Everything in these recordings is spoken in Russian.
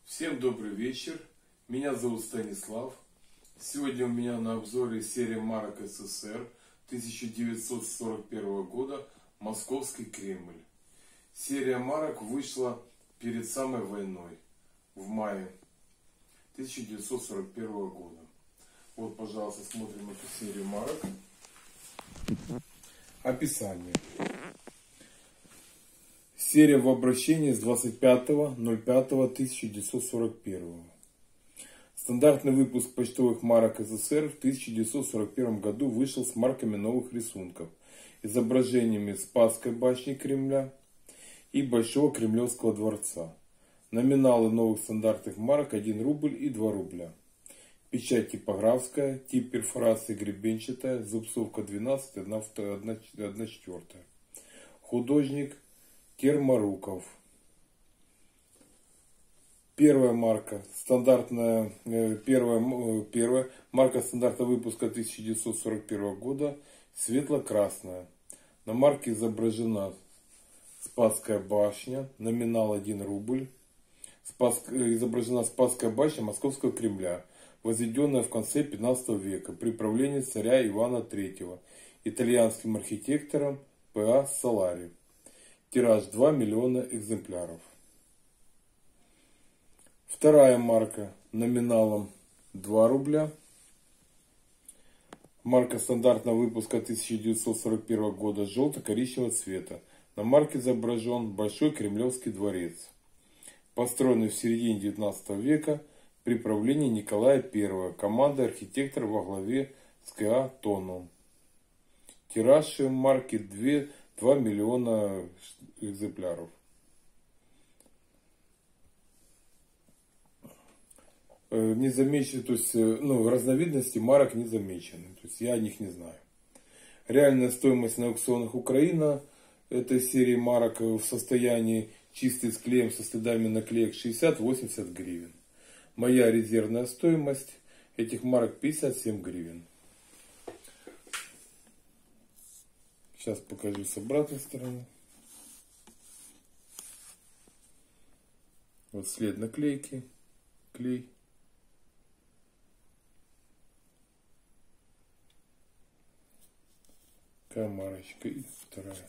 Всем добрый вечер. Меня зовут Станислав. Сегодня у меня на обзоре серия марок СССР 1941 года «Московский Кремль». Серия марок вышла перед самой войной, в мае 1941 года. Вот, пожалуйста, смотрим эту серию марок. Описание. Серия в обращении с 25.05.1941. Стандартный выпуск почтовых марок СССР в 1941 году вышел с марками новых рисунков, изображениями Спасской башни Кремля и Большого Кремлевского дворца. Номиналы новых стандартных марок 1 рубль и 2 рубля. Печать типографская, тип перфорации гребенчатая, зубцовка 12, 1/4. Художник Кермаруков. Первая марка стандартная, первая марка стандартного выпуска 1941 года, светло-красная. На марке изображена Спасская башня, номинал 1 рубль. Изображена Спасская башня Московского Кремля, возведенная в конце 15 века при правлении царя Ивана III итальянским архитектором П.А. Солари. Тираж 2 миллиона экземпляров. Вторая марка номиналом 2 рубля. Марка стандартного выпуска 1941 года желто-коричневого цвета. На марке изображен Большой Кремлевский дворец, построенный в середине 19 века при правлении Николая I, командой архитекторов во главе с К.А. Тоном. Тираж марки 2 миллиона экземпляров. Не замечены, то есть, разновидности марок не замечены. То есть я о них не знаю. Реальная стоимость на аукционах Украина этой серии марок в состоянии чистый с клеем со следами наклеек 60-80 гривен. Моя резервная стоимость этих марок 57 гривен. Сейчас покажу с обратной стороны. Вот след наклейки, клей. Такая марочка и вторая.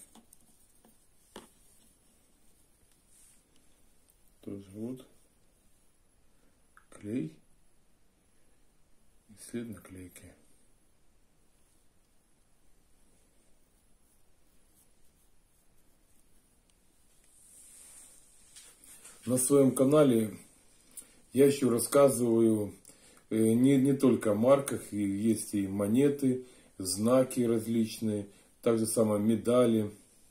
Тоже вот клей и след наклейки. На своем канале я еще рассказываю не только о марках, есть и монеты, знаки различные, также самое медали.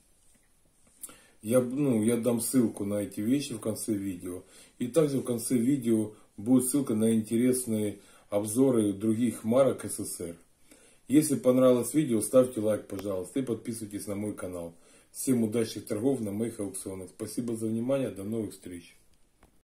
Я дам ссылку на эти вещи в конце видео. И также в конце видео будет ссылка на интересные обзоры других марок СССР. Если понравилось видео, ставьте лайк, пожалуйста, и подписывайтесь на мой канал. Всем удачных торгов на моих аукционах. Спасибо за внимание. До новых встреч.